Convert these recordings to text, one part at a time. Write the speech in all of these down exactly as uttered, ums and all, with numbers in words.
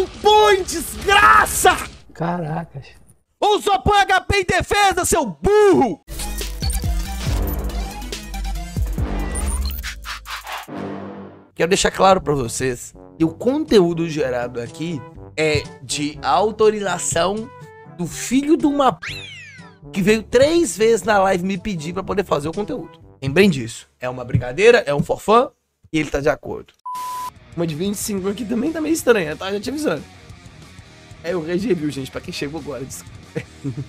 não põe, desgraça! Caracas. Ou só põe H P em defesa, seu burro! Quero deixar claro pra vocês que o conteúdo gerado aqui é de autorização do filho de uma p... que veio três vezes na live me pedir pra poder fazer o conteúdo. Lembrem disso. É uma brincadeira, é um forfã e ele tá de acordo. Uma de vinte e cinco aqui também tá meio estranha, tá? Já te avisando. É o Regi, viu, gente? Pra quem chegou agora. Desculpa.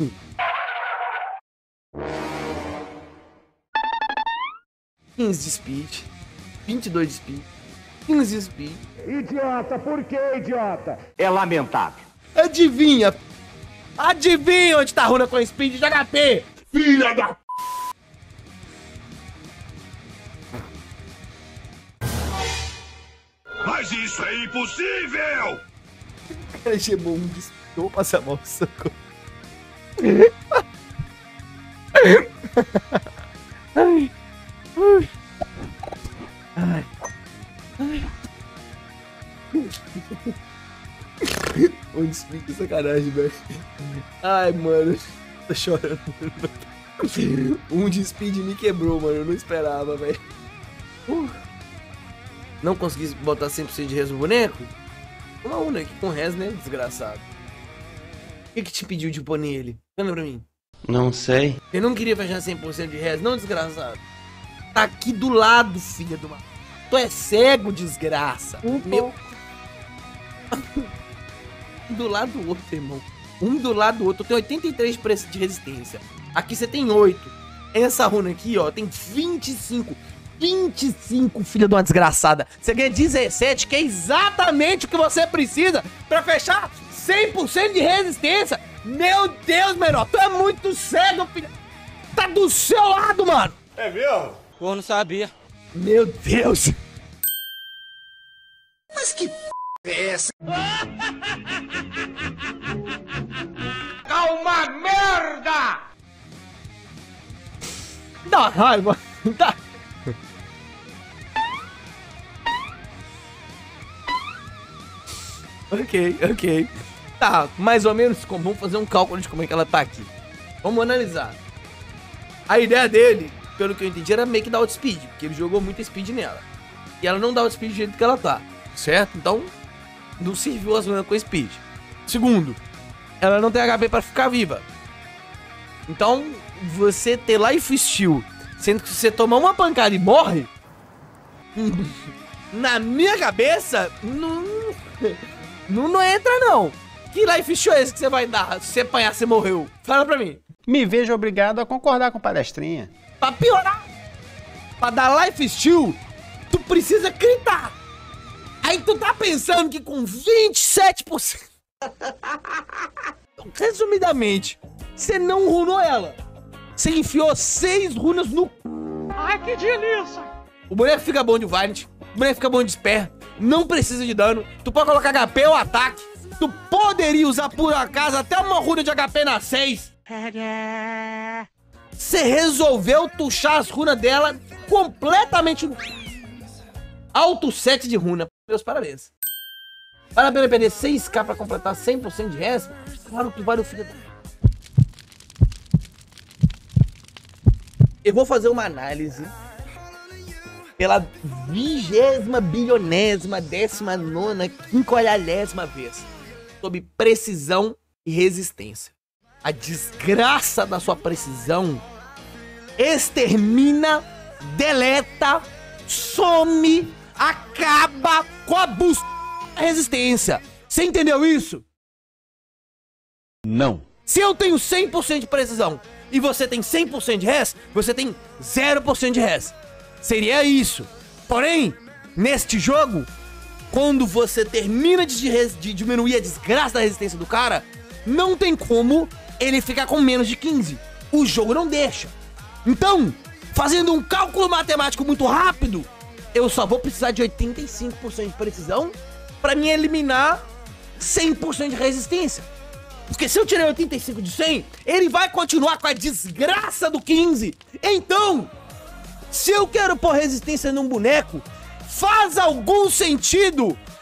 quinze de speed. vinte e dois de speed. quinze de speed. Idiota, por que idiota? É lamentável. Adivinha? Adivinha onde tá a runa com speed de H P? Filha da... Mas isso é impossível! O cara chamou um de speed. Eu vou passar mal no socorro. Ai. Ai. Ai. Ai. Onde explica sacanagem, velho. Ai, mano. Tô chorando. Um de speed me quebrou, mano. Eu não esperava, velho. Uh. Não consegui botar cem por cento de res no boneco? Uma una aqui com res, né? Desgraçado. O que que te pediu de pôr nele? Lembra pra mim. Não sei. Eu não queria fechar cem por cento de res, não, desgraçado. Tá aqui do lado, filha do... Tu é cego, desgraça. Um Meu... Um do lado do outro, irmão. Um do lado do outro. Eu tenho oitenta e três de resistência. Aqui você tem oito. Essa runa aqui, ó, tem vinte e cinco. vinte e cinco, filha de uma desgraçada. Você ganha dezessete, que é exatamente o que você precisa pra fechar cem por cento de resistência. Meu Deus, menor. Tu é muito cego, filha. Tá do seu lado, mano. É mesmo? Eu não sabia. Meu Deus. Mas que p... é essa? Calma, merda! Dá raiva. Dá. Ok, ok. Tá, mais ou menos como. Vamos fazer um cálculo de como é que ela tá aqui. Vamos analisar. A ideia dele, pelo que eu entendi, era meio que dar outspeed, porque ele jogou muito speed nela. E ela não dá outspeed do jeito que ela tá, certo? Então, não serviu as runas com speed. Segundo, ela não tem H P pra ficar viva. Então, você ter Life Steal, sendo que se você tomar uma pancada e morre, na minha cabeça, não, não, não entra não. Que Life Steal é esse que você vai dar? Se você apanhar, você morreu. Fala pra mim. Me vejo obrigado a concordar com palestrinha. Pra piorar, pra dar Life Steal, tu precisa gritar. Aí tu tá pensando que com vinte e sete por cento... Resumidamente, você não runou ela. Você enfiou seis runas no... Ai, que delícia! O boneco fica bom de Valiant, o boneco fica bom de Spare, não precisa de dano, tu pode colocar H P ou ataque, tu poderia usar por acaso até uma runa de H P na seis. Você resolveu tuchar as runas dela completamente no... Alto set de runa. Meus parabéns. Vale a pena perder seis K pra completar cem por cento de res? Claro que vale o filho da... Eu vou fazer uma análise pela vigésima, bilionésima, décima nona, quinqualhagésima vez sobre precisão e resistência. A desgraça da sua precisão extermina, deleta, some, acaba com a busca da resistência. Você entendeu isso? Não. Se eu tenho cem por cento de precisão e você tem cem por cento de res, você tem zero por cento de res. Seria isso. Porém, neste jogo, quando você termina de, de diminuir a desgraça da resistência do cara, não tem como ele ficar com menos de quinze. O jogo não deixa. Então, fazendo um cálculo matemático muito rápido, eu só vou precisar de oitenta e cinco por cento de precisão para me eliminar cem por cento de resistência. Porque se eu tirei oitenta e cinco de cem, ele vai continuar com a desgraça do quinze. Então, se eu quero pôr resistência num boneco, faz algum sentido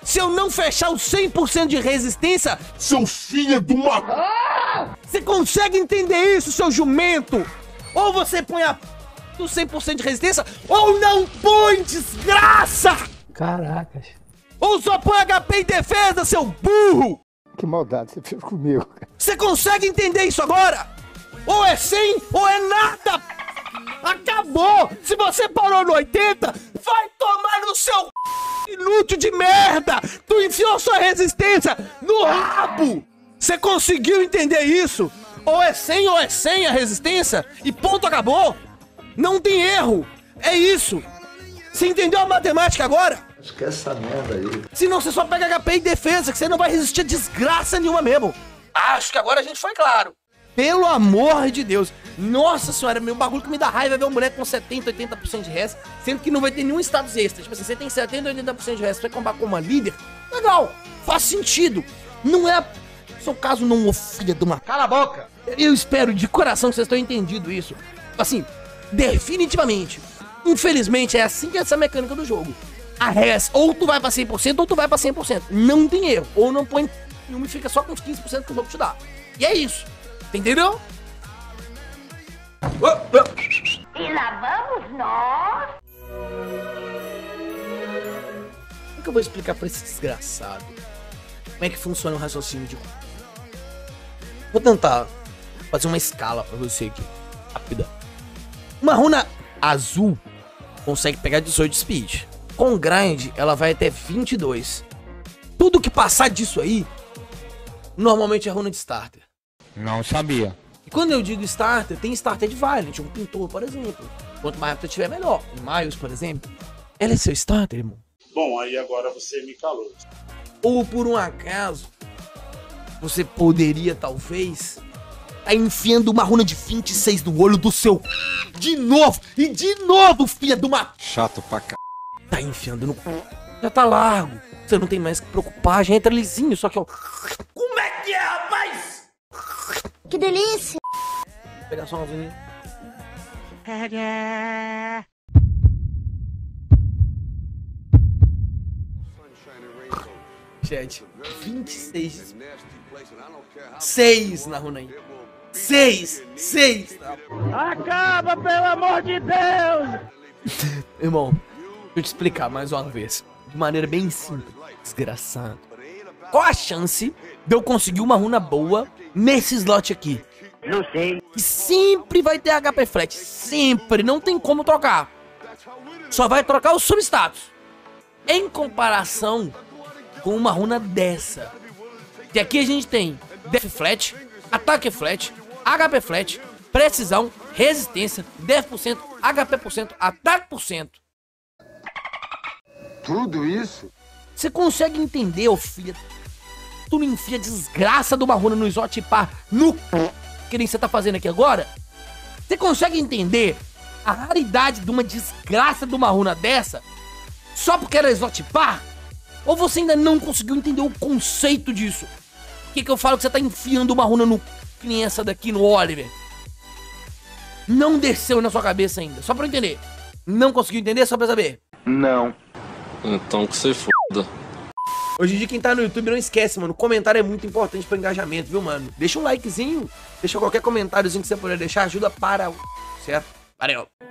se eu não fechar os cem por cento de resistência? Seu filho de uma... Você consegue entender isso, seu jumento? Ou você põe a do cem por cento de resistência, ou não põe, desgraça! Caracas. Ou só põe H P e defesa, seu burro! Que maldade você fez comigo. Você consegue entender isso agora? Ou é cem, ou é nada! Acabou! Se você parou no oitenta, vai tomar no seu inútil de merda! Tu enfiou sua resistência no rabo! Você conseguiu entender isso? Ou é cem ou é cem a resistência e ponto, acabou! Não tem erro! É isso! Você entendeu a matemática agora? Esquece essa merda aí. Senão você só pega H P e defesa, que você não vai resistir a desgraça nenhuma mesmo. Acho que agora a gente foi claro. Pelo amor de Deus. Nossa senhora, meu bagulho que me dá raiva é ver um boneco com setenta, oitenta por cento de res, sendo que não vai ter nenhum status extra. Tipo assim, você tem setenta, oitenta por cento de res, você vai combar com uma líder? Legal, faz sentido. Não é... Seu caso não, ô filha de uma... Cala a boca! Eu espero de coração que vocês tenham entendido isso. Assim, definitivamente. Infelizmente, é assim que é essa mecânica do jogo. A res, ou tu vai pra cem por cento, ou tu vai pra cem por cento. Não tem erro. Ou não põe nenhum e fica só com os quinze por cento que o jogo te dá. E é isso. Entendeu? E lá vamos nós. Como que eu vou explicar pra esse desgraçado como é que funciona o raciocínio de... Vou tentar fazer uma escala pra você aqui. Rápida. Uma runa azul consegue pegar dezoito de speed. Com grind, ela vai até vinte e dois. Tudo que passar disso aí, normalmente é runa de starter. Não sabia. E quando eu digo starter, tem starter de Valiant, um pintor, por exemplo. Quanto mais rápido tiver, melhor. O Miles, por exemplo. Ela é seu starter, irmão? Bom, aí agora você me calou. Ou por um acaso, você poderia, talvez, tá enfiando uma runa de vinte e seis no olho do seu... De novo! E de novo, filha de uma... Chato pra c... Tá enfiando no... Já tá largo. Você não tem mais que preocupar, já entra lisinho, só que ó... Como é que é, rapaz? Que delícia! Vou pegar só uma vinha. Chat, vinte e seis. seis na runa aí. seis! seis! Acaba, pelo amor de Deus! Irmão, deixa eu te explicar mais uma vez. De maneira bem simples. Desgraçado. Qual a chance de eu conseguir uma runa boa nesse slot aqui? Não sei. Que sempre vai ter H P flat. Sempre. Não tem como trocar. Só vai trocar o substatus. Em comparação com uma runa dessa. Que aqui a gente tem Def flat, ataque flat, H P flat, precisão, resistência, dez por cento, H P por cento, ataque por cento. Tudo isso? Você consegue entender, ô filha? Tu não enfia a desgraça de uma runa no exotipar no c... que nem você tá fazendo aqui agora? Você consegue entender a raridade de uma desgraça de uma runa dessa? Só porque ela é exotipar? Ou você ainda não conseguiu entender o conceito disso? Por que que eu falo que você tá enfiando uma runa no c... que nem essa daqui no Oliver? Não desceu na sua cabeça ainda, só pra eu entender. Não conseguiu entender, só pra saber. Não. Então que você foda. Hoje em dia quem tá no YouTube não esquece, mano, o comentário é muito importante pro engajamento, viu, mano? Deixa um likezinho, deixa qualquer comentáriozinho que você puder deixar, ajuda para o... Certo? Valeu!